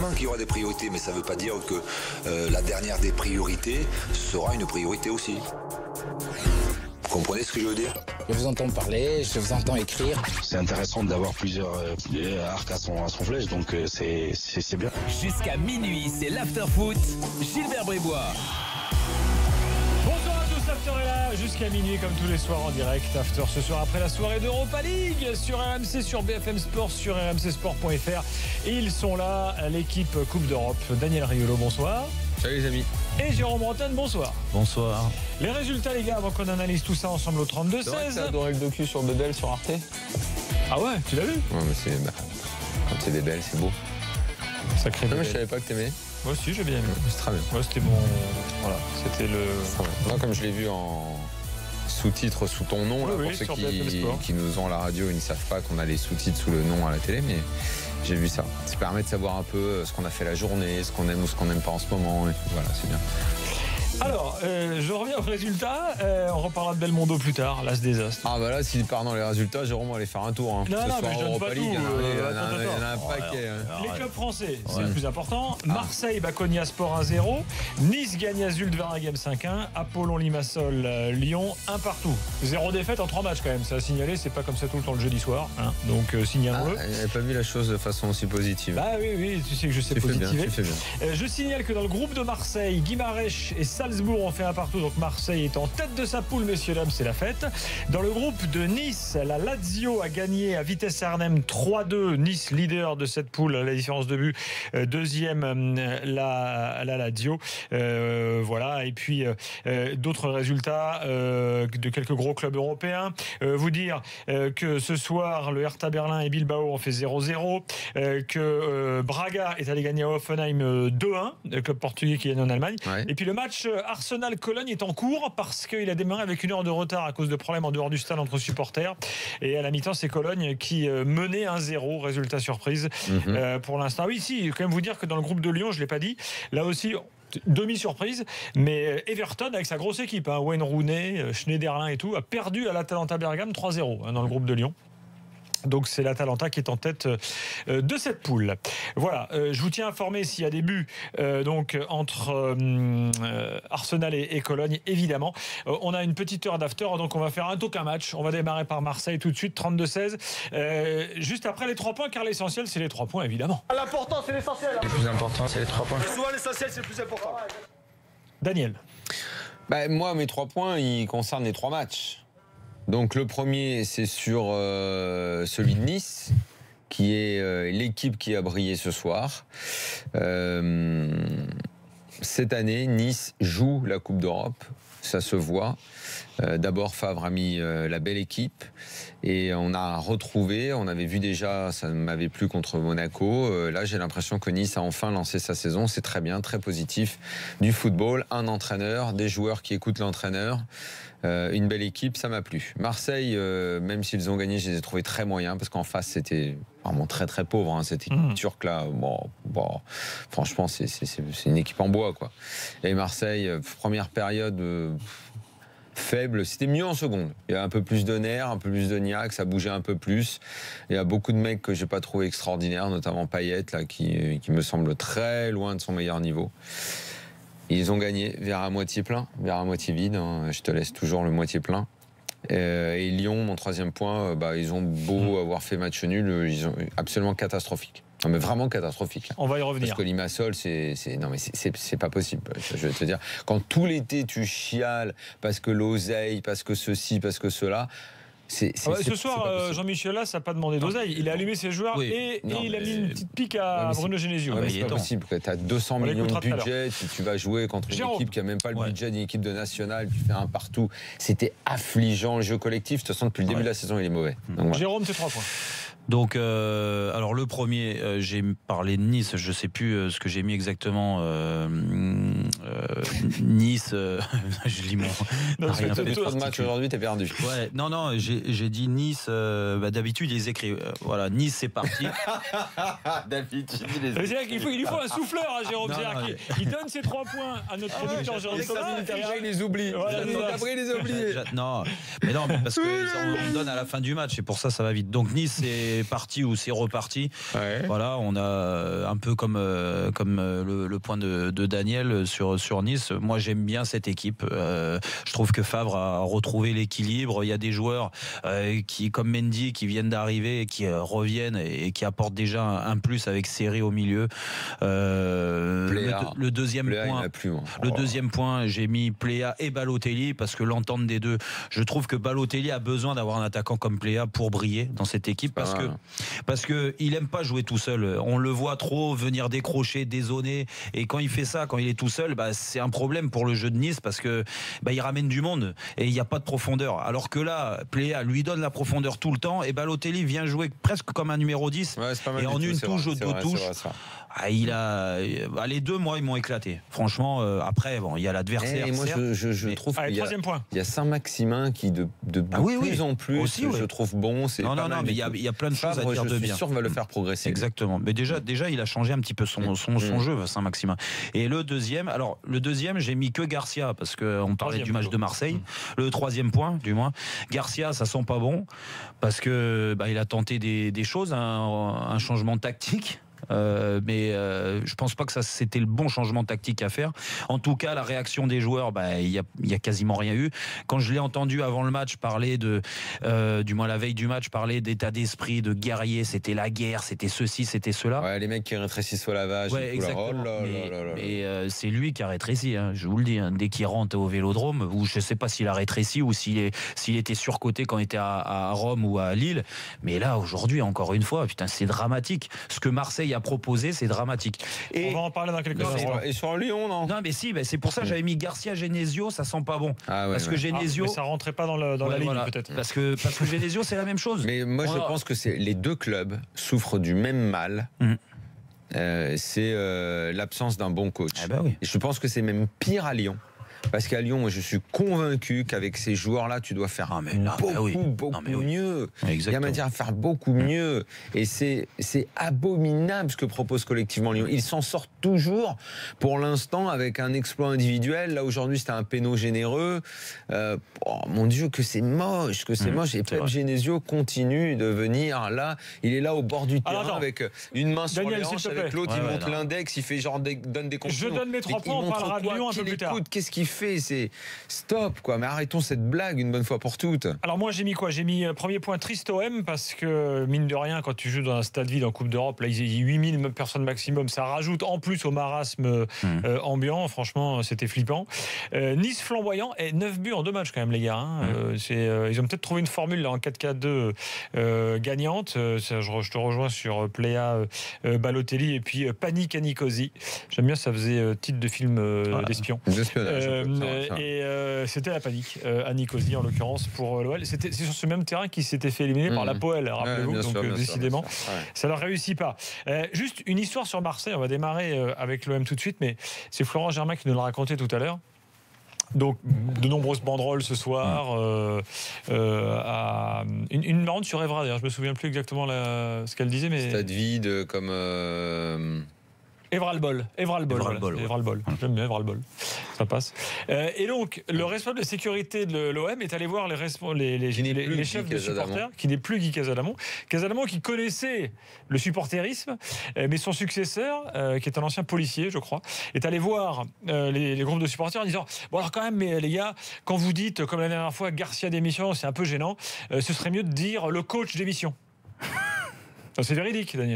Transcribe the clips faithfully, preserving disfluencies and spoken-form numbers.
Évidemment qu'il y aura des priorités, mais ça ne veut pas dire que euh, la dernière des priorités sera une priorité aussi. Vous comprenez ce que je veux dire? Je vous entends parler, je vous entends écrire. C'est intéressant d'avoir plusieurs euh, arcs à son, à son flèche, donc euh, c'est, c'est, c'est bien. Jusqu'à minuit, c'est l'after-foot. Gilbert Brébois. Bonsoir à tous, l'after est là jusqu'à minuit comme tous les soirs en direct. After ce soir après la soirée d'Europa League sur R M C, sur B F M Sport, sur R M C Sport point F R. Et ils sont là, l'équipe Coupe d'Europe. Daniel Riolo, bonsoir. Salut les amis. Et Jérôme Bretagne, bonsoir. Bonsoir. Les résultats les gars, avant qu'on analyse tout ça ensemble au trente-deux seize. T'as adoré le docu sur Bebel sur Arte? Ah ouais, tu l'as vu? Ouais, mais c'est... Bah, quand c'est Bebel, c'est beau. Sacré. Non mais je savais pas que t'aimais. Moi aussi j'ai bien aimé. C'est très bien. Moi c'était mon... Voilà, c'était le... Moi comme je l'ai vu en sous-titres sous ton nom, là, oui, pour oui, ceux qui, qui nous ont à la radio, ils ne savent pas qu'on a les sous-titres sous le nom à la télé, mais j'ai vu ça. Ça permet de savoir un peu ce qu'on a fait la journée, ce qu'on aime ou ce qu'on n'aime pas en ce moment. Et voilà, c'est bien. Alors, euh, je reviens au résultat. Euh, on reparlera de Belmondo plus tard, l'as des As. Ah bah là, s'il part dans les résultats, Jérôme va aller faire un tour. Hein. Non, Ce non, soir, mais je donne Europa pas League, tout. il y en a- il y en a- Euh, il y en a un attends, paquet. attends. hein. Les clubs français, c'est Ouais. le plus important. Ah. Marseille bat Konya Sport un zéro. Nice gagne Azul Waregem cinq un. Apollon Limassol euh, Lyon un partout. Zéro défaite en trois matchs quand même. Ça a signalé, c'est pas comme ça tout le temps le jeudi soir. Hein. Donc euh, Ah, signalons-le. elle n'avait pas vu la chose de façon aussi positive. Bah oui, oui, tu sais que je sais tu fais bien, positiver. tu fais bien. Euh, je signale que dans le groupe de Marseille, Guimarães et Salzbourg ont fait un partout. Donc Marseille est en tête de sa poule, messieurs, dames, c'est la fête. Dans le groupe de Nice, la Lazio a gagné à Vitesse Arnhem trois deux. Nice, leader de cette poule, la différence de but. Euh, deuxième, euh, la, la Lazio. Euh, voilà. Et puis, euh, d'autres résultats euh, de quelques gros clubs européens. Euh, vous dire euh, que ce soir, le Hertha Berlin et Bilbao ont fait zéro zéro. Euh, que euh, Braga est allé gagner à Hoffenheim euh, deux un, le club portugais qui gagne en Allemagne. Ouais. Et puis le match euh, Arsenal-Cologne est en cours parce qu'il a démarré avec une heure de retard à cause de problèmes en dehors du stade entre supporters. Et à la mi-temps, c'est Cologne qui euh, menait un zéro, résultat surprise Mhm. euh, pour l'instant. Oui, si, quand même vous dire que dans le groupe de Lyon, je ne l'ai pas dit, là aussi... demi-surprise, mais Everton avec sa grosse équipe, hein, Wayne Rooney, euh, Schneiderlin et tout, a perdu à l'Atalanta Bergame trois zéro hein, dans le groupe de Lyon. Donc c'est l'Atalanta qui est en tête euh, de cette poule. Voilà, euh, je vous tiens informé s'il y a des buts euh, donc entre euh, Arsenal et, et Cologne, évidemment. Euh, on a une petite heure d'after, donc on va faire un tour qu'un match. On va démarrer par Marseille tout de suite, trente-deux seize. Euh, juste après les trois points, car l'essentiel c'est les trois points, évidemment. L'important, c'est l'essentiel. Le plus important, c'est les trois points. Souvent, l'essentiel, c'est le plus important. Daniel. Bah, moi, mes trois points, ils concernent les trois matchs. Donc le premier, c'est sur euh, celui de Nice, qui est euh, l'équipe qui a brillé ce soir. Euh, cette année, Nice joue la Coupe d'Europe, ça se voit. Euh, D'abord, Favre a mis euh, la belle équipe et on a retrouvé, on avait vu déjà, ça ne m'avait plu contre Monaco. Euh, là, j'ai l'impression que Nice a enfin lancé sa saison. C'est très bien, très positif. Du football, un entraîneur, des joueurs qui écoutent l'entraîneur. Euh, une belle équipe, ça m'a plu. Marseille, euh, même s'ils ont gagné, je les ai trouvés très moyens parce qu'en face, c'était vraiment très très pauvre. Hein, cette équipe Mmh. turque là, bon, bon, franchement, c'est c'est- c'est- c'est une équipe en bois, quoi. Et Marseille, euh, première période. Euh, faible, c'était mieux en seconde. Il y a un peu plus de nerfs, un peu plus de niaque, ça bougeait un peu plus. Il y a beaucoup de mecs que j'ai pas trouvé extraordinaires, notamment Payet là, qui, qui me semble très loin de son meilleur niveau. Ils ont gagné vers à moitié plein, vers à moitié vide. Hein. Je te laisse toujours le moitié plein. Euh, et Lyon, mon troisième point, euh, bah, ils ont beau avoir fait match nul, ils ont absolument catastrophique. Non, mais vraiment catastrophique. On va y revenir. Parce que Limassol, c'est, c'est, non mais c'est, c'est, c'est pas possible. Je vais te dire, quand tout l'été tu chiales parce que l'oseille, parce que ceci, parce que cela. C'est, c'est, Ah ouais, c'est, ce c'est soir, pas euh, possible. Jean-Michel Las n'a pas demandé d'oseille. Il a allumé ses joueurs Oui. et, Non, et il a mais- mis une petite pique à Ouais, mais Bruno Genesio. Ouais, mais il c'est est pas temps. possible. Tu as deux cents On millions de l'écoutera tout à budget, tu, tu vas jouer contre une Jérôme. équipe qui n'a même pas le Ouais. budget d'une équipe de nationale, tu fais un partout. C'était affligeant. Le jeu collectif, de toute façon, depuis le début Ouais. de la saison, il est mauvais. Donc, voilà. Jérôme, tes trois points. Donc, euh, alors le premier, euh, j'ai parlé de Nice, je sais plus euh, ce que j'ai mis exactement. Euh, Nice, euh, je lis mon. Non, rien c'est fait Les toi, trois de match aujourd'hui, t'es perdu. Ouais, non, non, j'ai j'ai dit Nice. euh, bah, D'habitude, ils écrivent. euh, voilà, Nice, c'est parti. David, tu dis les. C'est vrai qu'il faut, il lui faut un souffleur à Jérôme. Non, C'est-à-dire non, qu'il- il donne ses trois points à notre producteur Jérôme Avec ça, Thomas. minutes et après, il les oublie. Voilà, Donc c'est ça. après, il les a oubliés. J'a- Non, mais non, mais parce qu'on on donne à la fin du match et pour ça, ça va vite. Donc Nice, c'est parti ou c'est reparti. Ouais. Voilà, on a euh, un peu comme euh, comme euh, le, le point de, de Daniel sur sur Nice. Moi, j'aime bien cette équipe. Euh, je trouve que Favre a retrouvé l'équilibre. Il y a des joueurs euh, qui, comme Mendy, qui viennent d'arriver et qui euh, reviennent et, et qui apportent déjà un, un plus avec Seri au milieu. Euh, Pléa. le, le deuxième Pléa, il point. n'a plus. Moi. Le Oh. deuxième point, j'ai mis Pléa et Balotelli parce que l'entente des deux, je trouve que Balotelli a besoin d'avoir un attaquant comme Pléa pour briller dans cette équipe parce pas que mal. parce que il aime pas jouer tout seul. On le voit trop venir décrocher, dézoner et quand il fait ça, quand il est tout seul, bah, c'est un problème pour le jeu de Nice parce que bah, il ramène du monde et il n'y a pas de profondeur. Alors que là, Pléa lui donne la profondeur tout le temps et Balotelli vient jouer presque comme un numéro dix. Ouais, c'est pas mal Et du en tout, une c'est touche vrai, ou c'est deux vrai, touches. c'est vrai, ça. Ah, il a bah, les deux, moi, ils m'ont éclaté. Franchement, euh, après, bon, il y a l'adversaire. Et moi, certes, je, je, je mais- trouve Allez, qu'il y a, troisième point. il y a Saint-Maximin qui, de, de, de Ah oui, plus oui. en plus, Aussi, je oui. trouve bon. C'est Non, pas non, mal non, mais du il y a, tout. il y a plein de choses Favre, à dire je de suis bien. sûr va le faire progresser. Exactement. Mais déjà, déjà, il a changé un petit peu son, son, son Mm. jeu, Saint-Maximin. Et le deuxième, alors le deuxième, j'ai mis que Garcia parce qu'on parlait Troisième, du match plutôt. de Marseille. Mm. Le troisième point, du moins, Garcia, ça sent pas bon parce que bah, il a tenté des, des choses, un, un changement tactique. Euh, mais euh, je pense pas que ça c'était le bon changement tactique à faire. En tout cas, la réaction des joueurs, bah, il y a, il y a quasiment rien eu. Quand je l'ai entendu avant le match parler de, euh, du moins la veille du match, parler d'état d'esprit, de guerrier, c'était la guerre, c'était ceci, c'était cela. Ouais, les mecs qui rétrécissent au lavage. Ouais, et tout, là. exactement. Oh là là mais là là. mais, euh, c'est lui qui a rétréci, hein, je vous le dis. Hein. Dès qu'il rentre au Vélodrome, ou je sais pas s'il a rétréci ou s'il est, s'il était surcoté quand il était à, à Rome ou à Lille. Mais là, aujourd'hui, encore une fois, putain, c'est dramatique. Ce que Marseille a proposé, c'est dramatique. Et On va en parler dans quelques Non, mais- instants. Et sur Lyon, non non, mais si, ben, c'est pour ça que j'avais mis Garcia, Genesio, ça sent pas bon. Ah ouais, parce ouais. que Ah, Genesio, mais ça rentrait pas dans, le, dans ouais, la ligne voilà. peut-être. Parce que parce que Genesio, c'est la même chose. Mais moi, je Voilà. pense que c'est les deux clubs souffrent du même mal. Mhm. Euh, c'est euh, l'absence d'un bon coach. Ah bah oui. Et je pense que c'est même pire à Lyon. Parce qu'à Lyon, moi, je suis convaincu qu'avec ces joueurs-là, tu dois faire Ah, mais là, beaucoup, bah oui. beaucoup Non, mais oui. mieux. Il y a Exactement. matière à faire beaucoup mieux. Et c'est c'est abominable ce que propose collectivement Lyon. Ils s'en sortent toujours, pour l'instant, avec un exploit individuel. Là, aujourd'hui, c'était un péno généreux. Euh, oh, mon Dieu, que c'est moche, que c'est Mmh, moche. Et c'est Pep vrai. Genesio continue de venir là. Il est là au bord du terrain Alors, attends. avec une main sur Daniel, les s'il hanches, te avec plaît. l'autre, Ouais, il ouais, monte non. l'index, il fait genre des, donne des consignes. Je donne mes trois Mais points, il on montre parlera de quoi Lyon un peu Qu'il plus tard. écoute, qu'est-ce qu'il fait? C'est stop, quoi. Mais arrêtons cette blague une bonne fois pour toutes. Alors moi j'ai mis quoi? J'ai mis euh, premier point triste O M parce que mine de rien quand tu joues dans un stade vide en Coupe d'Europe, là il y a huit mille personnes maximum, ça rajoute en plus au marasme euh, Mmh. euh, ambiant, franchement c'était flippant. Euh, Nice flamboyant et neuf buts en deux matchs quand même les gars. Hein. Mmh. Euh, c'est, euh, ils ont peut-être trouvé une formule là, en quatre quatre deux euh, gagnante. Euh, ça, je, je te rejoins sur euh, Pléa, euh, euh, Balotelli et puis euh, Panique à Nicosie. J'aime bien, ça faisait euh, titre de film euh, Voilà. d'espion. L'espionnage, Euh, un peu, ça va, ça va. et euh, c'était la panique euh, à Nicosie en l'occurrence pour euh, l'O L. C'était c'est sur ce même terrain qui s'était fait éliminer par Mmh. la Poel, rappelez-vous. Ouais, bien donc sûr, euh, bien sûr, décidément, bien sûr. Ouais. ça leur réussit pas. Euh, juste une histoire sur Marseille. On va démarrer euh, avec l'O M tout de suite, mais c'est Florent Germain qui nous l'a raconté tout à l'heure. Donc, de nombreuses banderoles ce soir. Euh, euh, à, une, une marrante sur Evra, d'ailleurs. Je me souviens plus exactement la, ce qu'elle disait, mais. Stade vide comme. euh, Evra le bol. Evra le bol. Evra le voilà. bol, ouais. Evra le bol. J'aime bien Evra le bol. Ça passe. Euh, et donc, le responsable de sécurité de l'O M est allé voir les, respo- les, les, Qui n'est les- plus les Guy chefs de Casadamon. supporters, qui n'est plus Guy Casadamon. Casadamon qui connaissait le supporterisme, euh, mais son successeur, euh, qui est un ancien policier, je crois, est allé voir euh, les, les groupes de supporters en disant bon, alors quand même, mais les gars, quand vous dites, comme la dernière fois, Garcia d'émission, c'est un peu gênant, euh, ce serait mieux de dire le coach d'émission. Ça, c'est véridique, Daniel.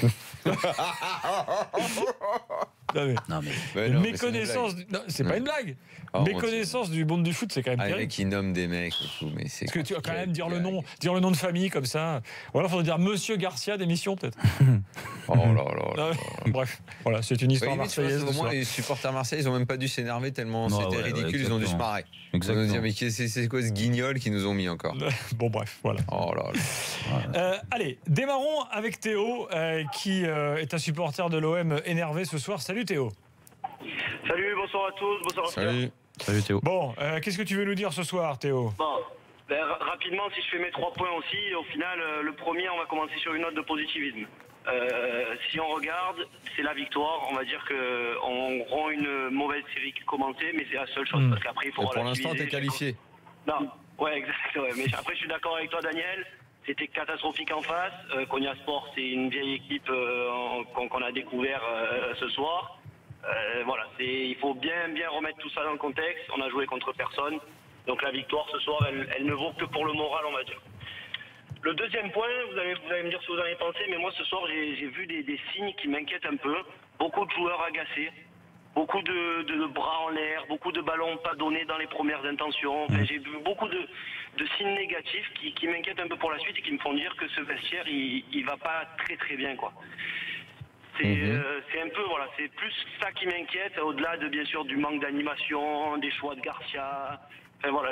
Non, mais, Non, mais ouais, non, mais c'est une méconnaissance. blague. du- non, c'est pas Ouais. une blague. Oh, méconnaissance du monde du foot, c'est quand même Ah, les terrible. mecs qui nomment des mecs et tout, mais c'est. Parce que tu vas quand quelle même dire le blague. nom, dire le nom de famille comme ça. Ou alors il faudrait dire Monsieur Garcia d'émission peut-être. Oh là là là. Non, mais- Bref, voilà, c'est une histoire Ouais, limite, tu vois, marseillaise. au ce moins, soir. les supporters marseillais, ils ont même pas dû s'énerver tellement Non, c'était ouais, ouais, ridicule, ils ont dû se exactement. marrer. Ils ont dû exactement. dire, mais qu'est- c'est c'est quoi ce guignol qu'ils nous ont mis encore? Bon bref, voilà. Oh là là. Euh, allez, démarrons avec Théo, euh, qui euh, est un supporter de l'O M énervé ce soir. Salut Théo. Salut, bonsoir à tous, bonsoir à Salut. Salut Théo. Bon, euh, qu'est-ce que tu veux nous dire ce soir, Théo? Bon, ben, ra- rapidement, si je fais mes trois points aussi, au final, euh, le premier, on va commencer sur une note de positivisme. Euh, si on regarde, c'est la victoire. On va dire qu'on rend une mauvaise série qui commençait, mais c'est la seule chose. Mm. Parce qu'après, il faut Et pour l'instant, relativiser. t'es qualifié. Non, ouais, exact. Ouais. Mais après, je suis d'accord avec toi, Daniel. C'était catastrophique en face. Euh, Konya Sport, c'est une vieille équipe euh, en- qu'on qu'on a découvert euh, ce soir. Euh, voilà, c'est, il faut bien, bien remettre tout ça dans le contexte. On a joué contre personne. Donc la victoire ce soir, elle, elle ne vaut que pour le moral, on va dire. Le deuxième point, vous allez, vous allez me dire ce que vous en avez pensé, mais moi ce soir, j'ai, j'ai vu des, des signes qui m'inquiètent un peu. Beaucoup de joueurs agacés. Beaucoup de, de bras en l'air, beaucoup de ballons pas donnés dans les premières intentions. Enfin, j'ai vu beaucoup de, de signes négatifs qui, qui m'inquiètent un peu pour la suite et qui me font dire que ce vestiaire, il, il va pas très très bien, quoi. C'est, Mhm. euh, c'est un peu, voilà, c'est plus ça qui m'inquiète, au-delà de bien sûr du manque d'animation, des choix de Garcia. Enfin voilà,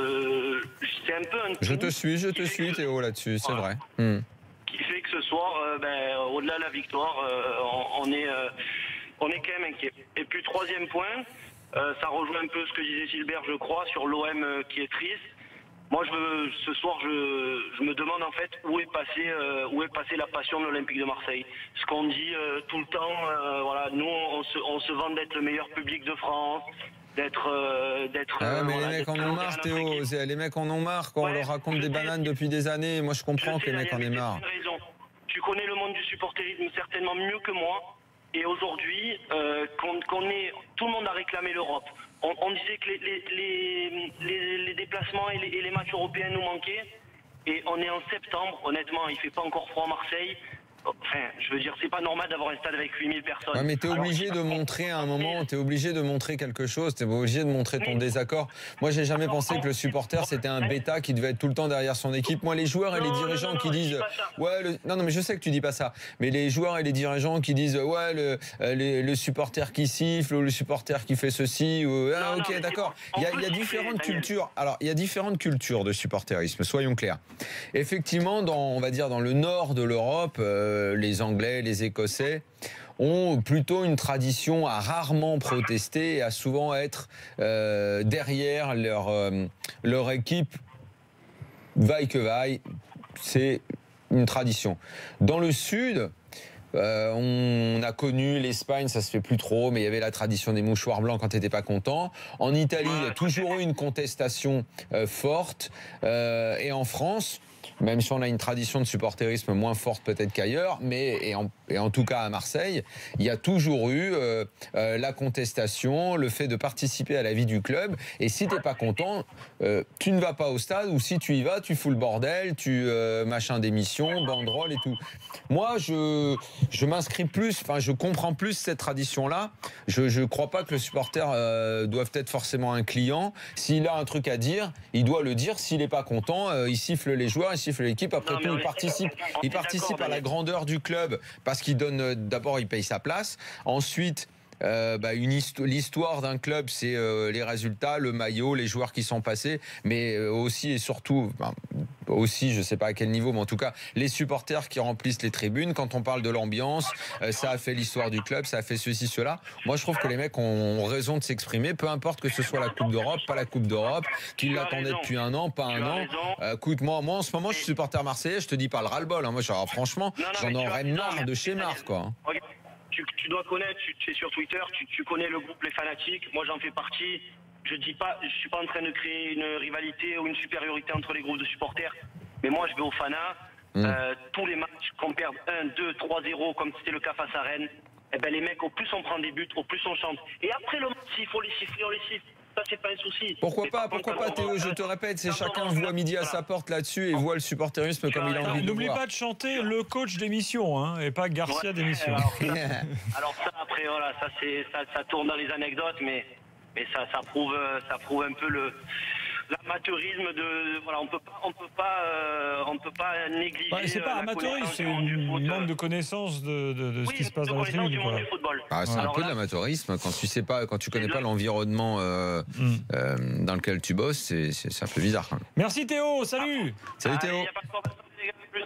je, c'est un peu un Je tout te suis, je qui te fait suis que- Théo là-dessus, c'est Voilà. vrai. Hmm. qui fait que ce soir, euh, ben, au-delà de la victoire, euh, on, on est, euh, on est quand même inquiet. Et puis troisième point, euh, ça rejoint un peu ce que disait Gilbert, je crois, sur l'O M euh, qui est triste. Moi, je veux, ce soir, je, je me demande en fait où est passée, euh, où est passée la passion de l'Olympique de Marseille. Ce qu'on dit euh, tout le temps, euh, voilà, nous, on se, on se vante d'être le meilleur public de France, d'être, euh, d'être. Ah ouais, euh, mais voilà, les mecs d'être en ont fidèle à marre, notre Théo. équipe. C'est- Les mecs en ont marre quand on Ouais, leur raconte je des sais. bananes depuis des années. Moi, je comprends Je que les sais, mecs en aient Daniel, mais marre. t'as une raison. Tu connais le monde du supporterisme certainement mieux que moi. Et aujourd'hui, euh, qu'on, qu'on est, tout le monde a réclamé l'Europe. On, on disait que les, les, les, les- les déplacements et les, et les matchs européens nous manquaient. Et on est en septembre. Honnêtement, il fait pas encore froid à Marseille. Enfin, je veux dire, c'est pas normal d'avoir un stade avec huit mille personnes. Ouais, mais t'es Alors, obligé je de sais pas montrer à un comment- moment, t'es obligé de montrer quelque chose, t'es obligé de montrer ton Mais- désaccord. Moi, j'ai jamais Alors, pensé que le supporter c'était un bêta qui devait être tout le temps derrière son équipe. Moi, les joueurs et les Non, non, dirigeants non, qui non, je dis disent, pas ça. ouais, le- non, non, mais je sais que tu dis pas ça. Mais les joueurs et les dirigeants qui disent, ouais, le, euh, les- le supporter qui siffle ou le supporter qui fait ceci, ou ah, Non, non, ok, mais d'accord. on Il y a, peut il y a siffler, différentes Daniel. cultures. Alors, il y a différentes cultures de supporterisme. Soyons clairs. Effectivement, dans, on va dire dans le nord de l'Europe, euh, les Anglais, les Écossais ont plutôt une tradition à rarement protester et à souvent être euh, derrière leur, euh, leur équipe, vaille que vaille. C'est une tradition. Dans le sud, euh, on a connu l'Espagne, ça se fait plus trop, mais il y avait la tradition des mouchoirs blancs quand t'étais pas content. En Italie, il y a toujours eu une contestation euh, forte. Euh, et en France, même si on a une tradition de supporterisme moins forte peut-être qu'ailleurs, mais et en, et en tout cas à Marseille, il y a toujours eu euh, euh, la contestation, le fait de participer à la vie du club. Et si t'es pas content, euh, tu ne vas pas au stade, ou si tu y vas, tu fous le bordel, tu euh, machin d'émission, banderole et tout. Moi, je je m'inscris plus, enfin je comprends plus cette tradition-là. Je je crois pas que le supporter euh, doive être forcément un client. S'il a un truc à dire, il doit le dire. S'il est pas content, euh, il siffle les joueurs, il siffle l'équipe. Après Non, mais tout, on il est- participe, on est il d'accord, participe à la Daniel. grandeur du club parce qu'il donne. euh, D'abord, il paye sa place. Ensuite. Euh, bah, une histo- l'histoire d'un club, c'est euh, les résultats, le maillot, les joueurs qui sont passés, mais euh, aussi et surtout, ben, aussi, je sais pas à quel niveau, mais en tout cas, les supporters qui remplissent les tribunes. Quand on parle de l'ambiance, euh, ça a fait l'histoire du club, ça a fait ceci, cela. Moi, je trouve que les mecs ont, ont raison de s'exprimer, peu importe que ce soit la Coupe d'Europe, pas la Coupe d'Europe, qu'ils Tu as l'attendaient raison. depuis un an, pas Tu un as an. raison. Euh, écoute, moi, moi, en ce moment, je suis supporter marseillais, je te dis pas le ras-le-bol. Hein. Moi, genre, franchement, Non, non, j'en mais tu as aurais raison, marre de merci, chez Daniel. marre, quoi. Regarde, Tu, tu dois connaître, tu, tu es sur Twitter, tu, tu connais le groupe Les Fanatiques, moi j'en fais partie. Je dis pas, je suis pas en train de créer une rivalité ou une supériorité entre les groupes de supporters, mais moi je vais au Fana, Mm. euh, tous les matchs, qu'on perde un, deux, trois zéro comme c'était le cas face à Rennes, eh ben les mecs, au plus on prend des buts, au plus on chante. Et après le match, s'il faut les siffler, on les siffle. Ça c'est pas un souci. Pourquoi Mais pas, par pourquoi contre, pas quand on Théo, va- je te répète, c'est quand chacun on va- voit midi à voilà. sa porte là-dessus et voit le supporterisme comme il a envie de le N'oublie voir. pas de chanter le coach d'émission, hein, et pas Garcia Ouais, d'émission. Alors ça, alors ça, après, voilà, ça, c'est, ça, ça tourne dans les anecdotes, mais, mais ça, ça, prouve, euh, ça prouve un peu le, l'amateurisme de. Voilà, on peut pas, on peut pas, euh, on peut pas négliger. Bah, c'est pas euh, la amateurisme, connaissance c'est du monde du une foot, manque euh. de connaissance de, de, de ce Oui, qui se passe de dans la connaissance tribune. du monde Quoi. du football. Ah, c'est un Alors peu de là, l'amateurisme quand tu sais pas, quand tu connais C'est pas là- l'environnement euh, Mm. euh, dans lequel tu bosses, c'est, c'est, c'est un peu bizarre. Quand même. Merci Théo, salut. Salut allez, Théo. y a pas de problème, les gars, plus.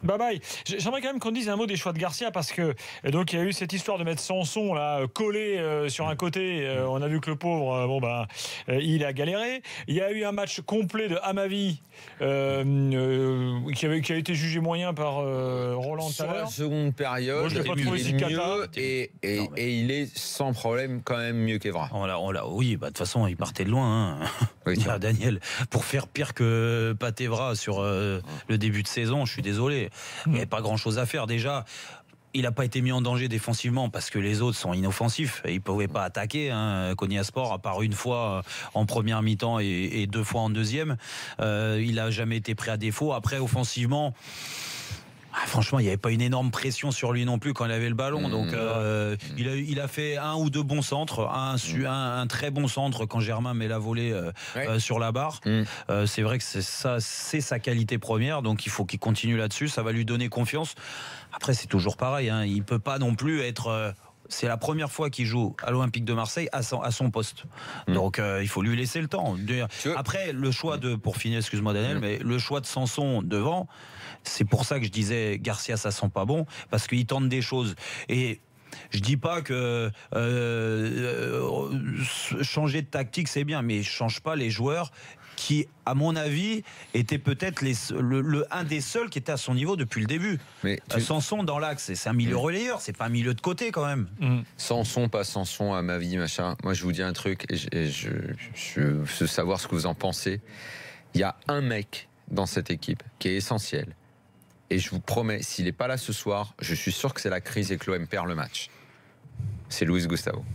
Bye bye. J'aimerais quand même qu'on dise un mot des choix de Garcia parce que donc il y a eu cette histoire de mettre Sanson là collé euh, sur un côté. Euh, on a vu que le pauvre, euh, bon bah, euh, il a galéré. Il y a eu un match complet de Amavi euh, euh, qui, avait, qui a été jugé moyen par euh, Roland tout à Sur l'heure. la seconde période, Moi, je l'ai pas il trouvé est si mieux cata. et, et, Non, mais- et il est sans problème quand même mieux qu'Evra. On l'a- on l'a- oui, bah, de toute façon, il partait de loin. Hein. Oui, Ah, Daniel, pour faire pire que Patevra sur euh, le début de saison, je suis désolé. Il n'y avait pas grand-chose à faire. Déjà, il n'a pas été mis en danger défensivement parce que les autres sont inoffensifs. Il ne pouvait pas attaquer. Hein. Konyaspor, à part une fois en première mi-temps et, et deux fois en deuxième, euh, il n'a jamais été pris à défaut. Après, offensivement... Ah, franchement, il n'y avait pas une énorme pression sur lui non plus quand il avait le ballon. Mmh. Donc, euh, il, a, il a fait un ou deux bons centres, un, su- un, un très bon centre quand Germain met la volée euh, Ouais. euh, sur la barre. Mmh. Euh, c'est vrai que c'est ça, c'est sa qualité première. Donc, il faut qu'il continue là-dessus. Ça va lui donner confiance. Après, c'est toujours pareil. Hein, il peut pas non plus être. Euh, c'est la première fois qu'il joue à l'Olympique de Marseille à son, à son poste. Mmh. Donc euh, il faut lui laisser le temps. Tu veux- Après, le choix de, pour finir, excuse-moi Daniel, Mmh. mais le choix de Sanson devant, c'est pour ça que je disais Garcia, ça sent pas bon, parce qu'il tente des choses. Et je dis pas que euh, euh, changer de tactique c'est bien, mais je change pas les joueurs qui, à mon avis, étaient peut-être les, le, le, un des seuls qui était à son niveau depuis le début. Mais Euh, tu- Sanson dans l'axe, c'est un milieu Mmh. relayeur, c'est pas un milieu de côté quand même. Mmh. Sanson, pas Sanson, à ma vie, machin. Moi, je vous dis un truc, et je, et je, je veux savoir ce que vous en pensez. Il y a un mec dans cette équipe qui est essentiel. Et je vous promets, s'il n'est pas là ce soir, je suis sûr que c'est la crise et que l'O M perd le match. C'est Luis Gustavo.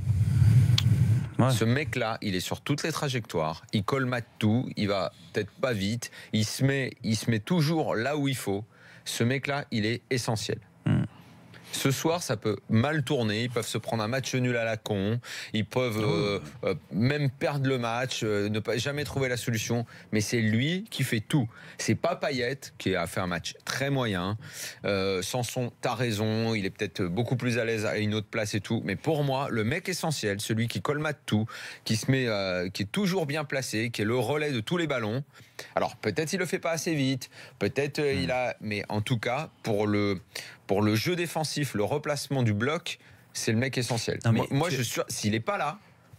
Ouais. Ce mec-là, il est sur toutes les trajectoires, il colmate tout, il va peut-être pas vite, il se met, il se met toujours là où il faut. Ce mec-là, il est essentiel. Mm. Ce soir, ça peut mal tourner. Ils peuvent se prendre un match nul à la con. Ils peuvent euh, euh, même perdre le match, euh, ne pas jamais trouver la solution. Mais c'est lui qui fait tout. C'est pas Payet qui a fait un match très moyen. Euh, Sanson, t'as raison. Il est peut-être beaucoup plus à l'aise à une autre place et tout. Mais pour moi, le mec essentiel, celui qui colmate tout, qui se met, euh, qui est toujours bien placé, qui est le relais de tous les ballons. Alors peut-être il le fait pas assez vite. Peut-être euh, il a. Mais en tout cas, pour le Pour le jeu défensif, le replacement du bloc, c'est le mec essentiel. Non, mais moi, moi, tu- je suis sûr, s'il n'est pas là,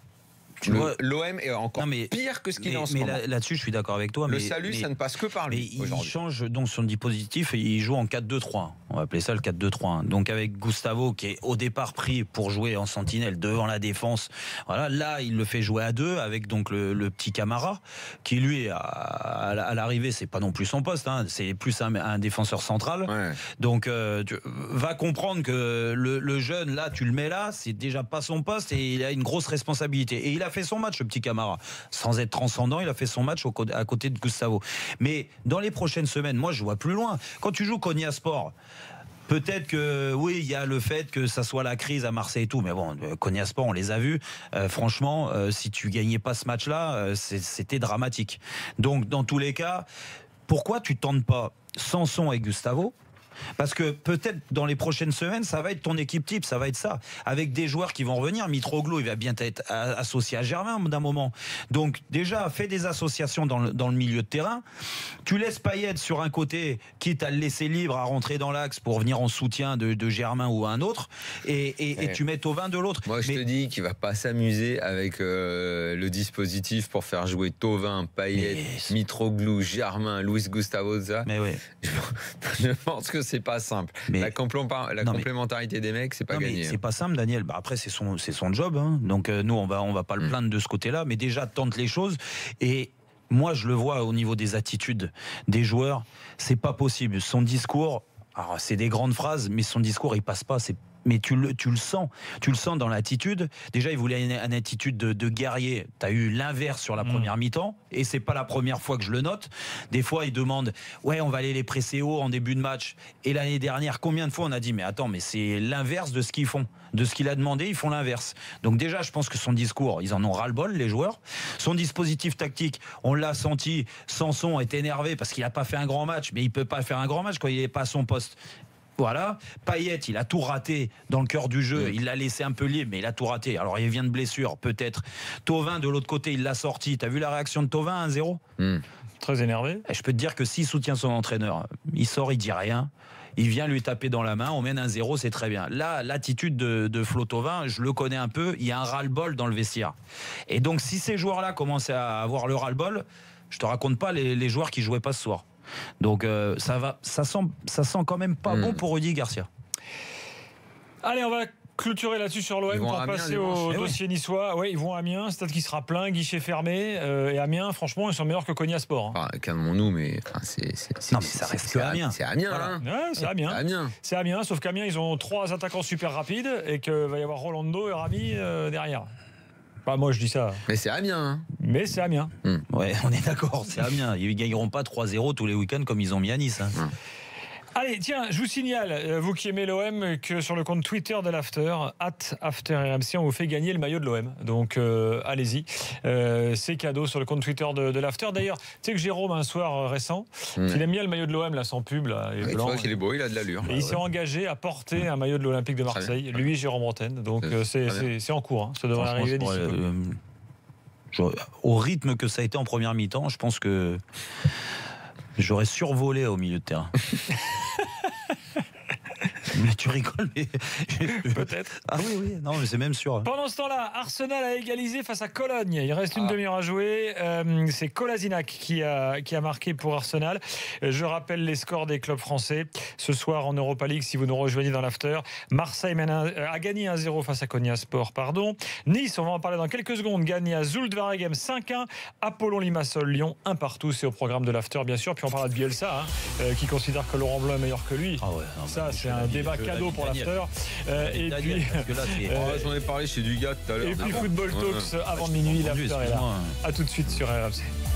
Tu le- vois- l'O M est encore Non, mais- pire que ce qu'il mais, est en ce mais moment. là- là-dessus, je suis d'accord avec toi. le mais, salut, mais- ça ne passe que par Mais lui il aujourd'hui. change donc son dispositif et il joue en quatre deux trois. On va appeler ça le quatre deux trois. Donc avec Gustavo qui est au départ pris pour jouer en sentinelle devant la défense. Voilà, là il le fait jouer à deux avec donc le, le petit Camara qui lui à, à l'arrivée c'est pas non plus son poste. Hein, c'est plus un, un défenseur central. Ouais. Donc euh, tu vas comprendre que le, le jeune là tu le mets là c'est déjà pas son poste et il a une grosse responsabilité. Et il a fait son match le petit Camara sans être transcendant. Il a fait son match au, à côté de Gustavo. Mais dans les prochaines semaines, moi je vois plus loin. Quand tu joues Konyaspor, peut-être que oui, il y a le fait que ça soit la crise à Marseille et tout, mais bon, Konyaspor, on les a vus. Euh, franchement, euh, si tu gagnais pas ce match-là, euh, c'est- c'était dramatique. Donc, dans tous les cas, pourquoi tu tentes pas Sanson et Gustavo ? Parce que peut-être dans les prochaines semaines, ça va être ton équipe type, ça va être ça. Avec des joueurs qui vont revenir. Mitroglou, il va bien être a- associé à Germain d'un moment. Donc déjà, fais des associations dans le, dans le milieu de terrain. Tu laisses Payet sur un côté, quitte à le laisser libre, à rentrer dans l'axe pour venir en soutien de, de Germain ou un autre. Et, et, et Ouais. tu mets Thauvin de l'autre. Moi, je Mais- te dis qu'il va pas s'amuser avec euh, le dispositif pour faire jouer Thauvin, Payet, Mais- Mitroglou, Germain, Luis Gustavo, ça. Mais oui. Je pense que c'est pas simple. Mais- la complé- la Non, mais- complémentarité des mecs, c'est pas Non, mais gagné. c'est pas simple, Daniel. Bah, après, c'est son, c'est son job. Hein. Donc, euh, nous, on va, on va pas le Mm. plaindre de ce côté-là. Mais déjà, tente les choses. Et moi, je le vois au niveau des attitudes des joueurs. C'est pas possible. Son discours, alors, c'est des grandes phrases, mais son discours, il passe pas. C'est mais tu le, tu le sens, tu le sens dans l'attitude. Déjà, il voulait une, une attitude de, de guerrier. Tu as eu l'inverse sur la Mmh. première mi-temps, et c'est pas la première fois que je le note. Des fois, il demande, ouais, on va aller les presser haut en début de match. Et l'année dernière, combien de fois on a dit, mais attends, mais c'est l'inverse de ce qu'ils font, de ce qu'il a demandé, ils font l'inverse. Donc déjà, je pense que son discours, ils en ont ras-le-bol, les joueurs. Son dispositif tactique, on l'a senti. Sanson est énervé parce qu'il n'a pas fait un grand match, mais il peut pas faire un grand match quand il n'est pas à son poste. Voilà, Payet, il a tout raté dans le cœur du jeu, il l'a laissé un peu libre, mais il a tout raté. Alors il vient de blessure, peut-être. Thauvin, de l'autre côté, il l'a sorti. T'as vu la réaction de Thauvin, un zéro ? Mm. Très énervé. Je peux te dire que s'il soutient son entraîneur, il sort, il dit rien. il vient lui taper dans la main, on mène un zéro, c'est très bien. Là, l'attitude de, de Flo Thauvin, je le connais un peu, il y a un ras-le-bol dans le vestiaire. Et donc, si ces joueurs-là commençaient à avoir le ras-le-bol, je te raconte pas les, les joueurs qui jouaient pas ce soir. Donc, euh, ça va, ça sent, ça sent quand même pas mmh. bon pour Rudy Garcia. Allez, on va clôturer là-dessus sur l'O M pour passer au dossier niçois. Oui, ils vont à Amiens, stade qui sera plein, guichet fermé. Euh, et Amiens, franchement, ils sont meilleurs que Cognac-Sport. Hein. Enfin, calmons-nous, mais enfin, c'est, c'est, c'est, non, mais ça reste que Amiens. C'est Amiens. Voilà. Hein. Ouais, c'est Amiens. Amiens. C'est Amiens, sauf qu'Amiens, ils ont trois attaquants super rapides et qu'il va y avoir Rolando et Rami euh, derrière. Bah, moi, je dis ça. Mais c'est Amiens. Hein. Mais c'est Amiens. Mmh. Ouais, on est d'accord, c'est Amiens. Ils ne gagneront pas trois zéro tous les week-ends comme ils ont mis à Nice. Hein. Mmh. Allez, tiens, je vous signale, vous qui aimez l'O M, que sur le compte Twitter de l'After, arobase after R M C, on vous fait gagner le maillot de l'O M. Donc, euh, allez-y. Euh, c'est cadeau sur le compte Twitter de, de l'After. D'ailleurs, tu sais que Jérôme, un soir récent, mmh. il aime bien le maillot de l'O M, là, sans pub, là, et ouais, blanc. Tu vois qu'il est beau, il a de l'allure. Et ah, il ouais. s'est engagé à porter un maillot de l'Olympique de Marseille, lui, Jérôme Bretagne. Donc, euh, c'est, c'est, c'est en cours. Hein. Ça devrait arriver d'ici peu. Euh, je, au rythme que ça a été en première mi-temps, je pense que j'aurais survolé au milieu de terrain. Mais tu rigoles, mais... peut-être. Ah oui, oui, non, mais c'est même sûr. Pendant ce temps-là, Arsenal a égalisé face à Cologne. Il reste une ah. demi-heure à jouer. Euh, c'est Kolasinac qui a, qui a marqué pour Arsenal. Je rappelle les scores des clubs français. Ce soir en Europa League, si vous nous rejoignez dans l'after, Marseille mène un, a gagné un zéro face à Cognac-Sport. Pardon. Nice, on va en parler dans quelques secondes, gagne à Zulte Waregem cinq un. Apollon Limassol Lyon un partout. C'est au programme de l'after, bien sûr. Puis on parle de Bielsa, hein, euh, qui considère que Laurent Blanc est meilleur que lui. Ah ouais, non, ça, c'est un débat cadeau pour l'after. Euh, et Daniel, puis, là, euh, oh, j'en ai parlé chez Dugas tout à l'heure. Et puis Football Talks ouais. avant minuit, l'after est là. A tout de suite sur R M C.